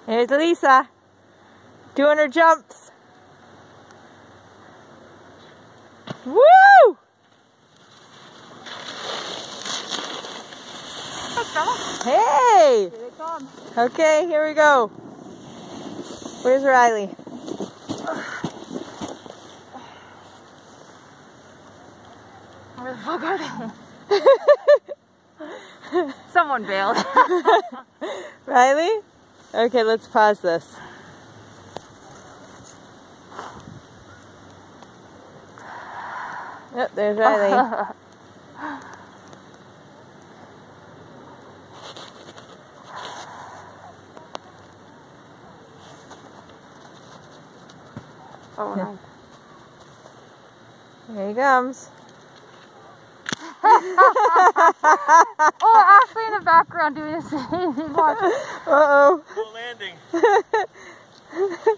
Here's Lisa doing her jumps. Woo! Hey! Here they come. Okay, here we go. Where's Riley? Where the fuck are they? Someone bailed. Riley? Okay, let's pause this. Yep, there's Riley. Oh no. Here he comes. Oh, Ashley in the background doing the same. Watch. Uh-oh. No landing.